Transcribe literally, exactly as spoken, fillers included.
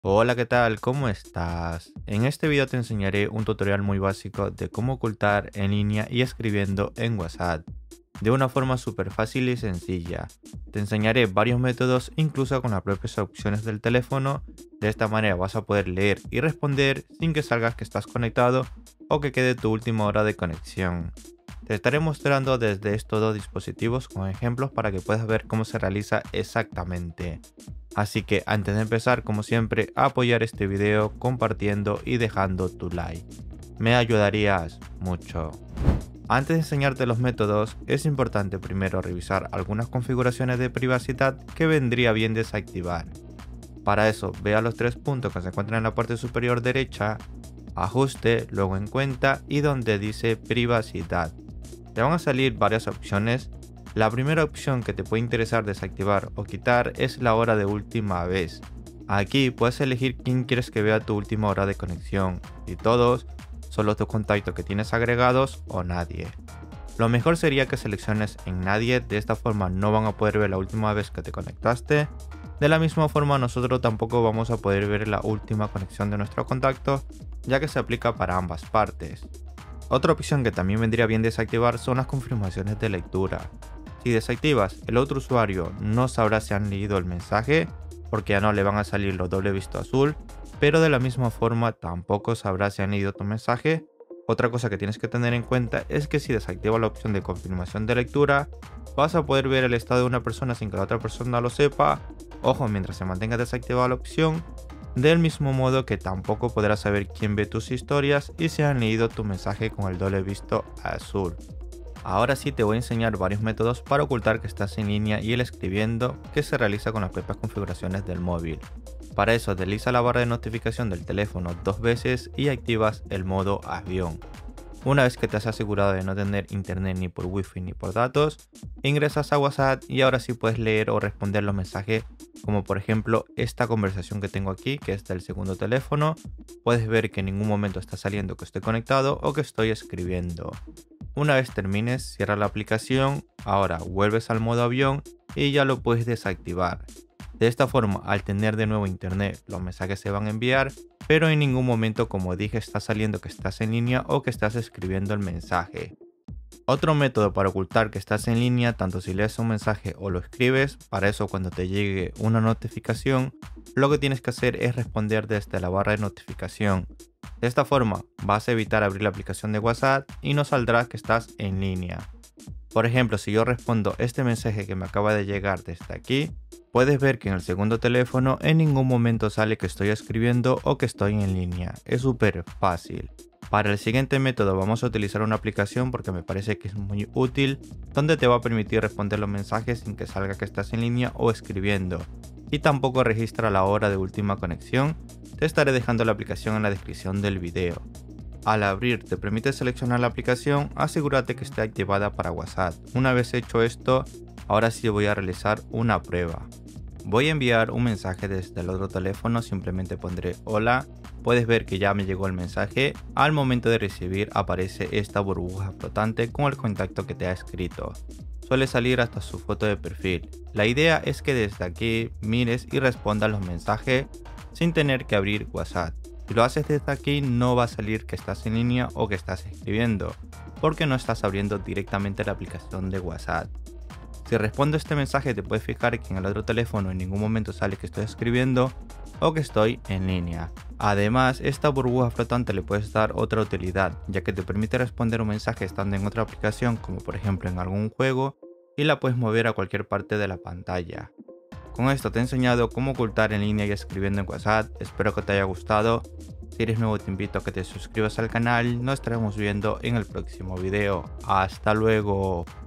Hola, ¿qué tal? ¿Cómo estás? En este video te enseñaré un tutorial muy básico de cómo ocultar en línea y escribiendo en WhatsApp de una forma súper fácil y sencilla. Te enseñaré varios métodos incluso con las propias opciones del teléfono. De esta manera vas a poder leer y responder sin que salgas que estás conectado o que quede tu última hora de conexión. Te estaré mostrando desde estos dos dispositivos con ejemplos para que puedas ver cómo se realiza exactamente. Así que antes de empezar, como siempre, apoyar este video compartiendo y dejando tu like. Me ayudarías mucho. Antes de enseñarte los métodos, es importante primero revisar algunas configuraciones de privacidad que vendría bien desactivar. Para eso, ve a los tres puntos que se encuentran en la parte superior derecha, ajuste, luego en cuenta y donde dice privacidad. Te van a salir varias opciones. La primera opción que te puede interesar desactivar o quitar es la hora de última vez. Aquí puedes elegir quién quieres que vea tu última hora de conexión, y todos, solo tus contactos que tienes agregados o nadie. Lo mejor sería que selecciones en nadie, de esta forma no van a poder ver la última vez que te conectaste. De la misma forma nosotros tampoco vamos a poder ver la última conexión de nuestro contacto, ya que se aplica para ambas partes. Otra opción que también vendría bien desactivar son las confirmaciones de lectura. Si desactivas, el otro usuario no sabrá si han leído el mensaje, porque ya no le van a salir los doble visto azul, pero de la misma forma tampoco sabrá si han leído tu mensaje. Otra cosa que tienes que tener en cuenta es que si desactivas la opción de confirmación de lectura, vas a poder ver el estado de una persona sin que la otra persona lo sepa. Ojo, mientras se mantenga desactivada la opción, del mismo modo que tampoco podrás saber quién ve tus historias y si han leído tu mensaje con el doble visto azul. Ahora sí te voy a enseñar varios métodos para ocultar que estás en línea y el escribiendo, que se realiza con las propias configuraciones del móvil. Para eso desliza la barra de notificación del teléfono dos veces y activas el modo avión. Una vez que te has asegurado de no tener internet ni por wifi ni por datos, ingresas a WhatsApp y ahora sí puedes leer o responder los mensajes, como por ejemplo esta conversación que tengo aquí, que es del segundo teléfono. Puedes ver que en ningún momento está saliendo que estoy conectado o que estoy escribiendo. Una vez termines, cierra la aplicación, ahora vuelves al modo avión y ya lo puedes desactivar. De esta forma, al tener de nuevo internet, los mensajes se van a enviar, pero en ningún momento, como dije, está saliendo que estás en línea o que estás escribiendo el mensaje. Otro método para ocultar que estás en línea, tanto si lees un mensaje o lo escribes, para eso cuando te llegue una notificación, lo que tienes que hacer es responder desde la barra de notificación. De esta forma vas a evitar abrir la aplicación de WhatsApp y no saldrá que estás en línea. Por ejemplo, si yo respondo este mensaje que me acaba de llegar desde aquí, puedes ver que en el segundo teléfono en ningún momento sale que estoy escribiendo o que estoy en línea. Es súper fácil. Para el siguiente método vamos a utilizar una aplicación porque me parece que es muy útil, donde te va a permitir responder los mensajes sin que salga que estás en línea o escribiendo. Y tampoco registra la hora de última conexión. Te estaré dejando la aplicación en la descripción del video. Al abrir te permite seleccionar la aplicación, asegúrate que esté activada para WhatsApp. Una vez hecho esto, ahora sí voy a realizar una prueba. Voy a enviar un mensaje desde el otro teléfono, simplemente pondré hola. Puedes ver que ya me llegó el mensaje. Al momento de recibir aparece esta burbuja flotante con el contacto que te ha escrito. Suele salir hasta su foto de perfil. La idea es que desde aquí mires y respondas los mensajes sin tener que abrir WhatsApp. Si lo haces desde aquí no va a salir que estás en línea o que estás escribiendo, porque no estás abriendo directamente la aplicación de WhatsApp. Si respondo este mensaje te puedes fijar que en el otro teléfono en ningún momento sale que estoy escribiendo o que estoy en línea. Además, esta burbuja flotante le puedes dar otra utilidad, ya que te permite responder un mensaje estando en otra aplicación, como por ejemplo en algún juego, y la puedes mover a cualquier parte de la pantalla. Con esto te he enseñado cómo ocultar en línea y escribiendo en WhatsApp. Espero que te haya gustado. Si eres nuevo te invito a que te suscribas al canal. Nos estaremos viendo en el próximo video. Hasta luego.